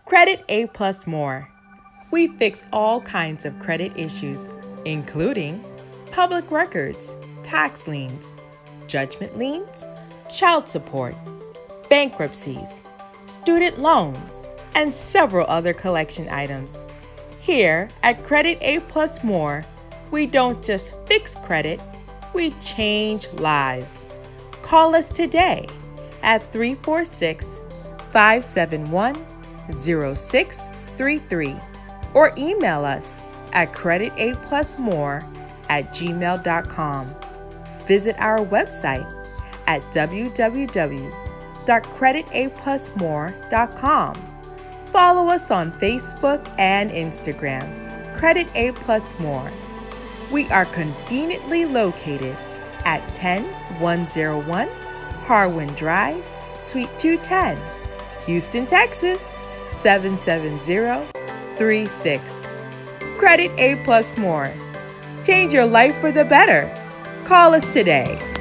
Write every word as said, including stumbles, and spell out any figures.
Credit A Plus More. We fix all kinds of credit issues, including public records, tax liens, judgment liens, child support, bankruptcies, student loans, and several other collection items. Here at Credit A Plus More, we don't just fix credit, we change lives. Call us today at three four six, five seven one, zero six three three or email us at credit a plus more at gmail dot com. Visit our website at w w w dot credit a plus more dot com. Follow us on Facebook and Instagram, Credit A Plus More. We are conveniently located at ten one oh one Harwin Drive, Suite two ten, Houston, Texas seven seven zero three six. Credit A Plus More. Change your life for the better. Call us today.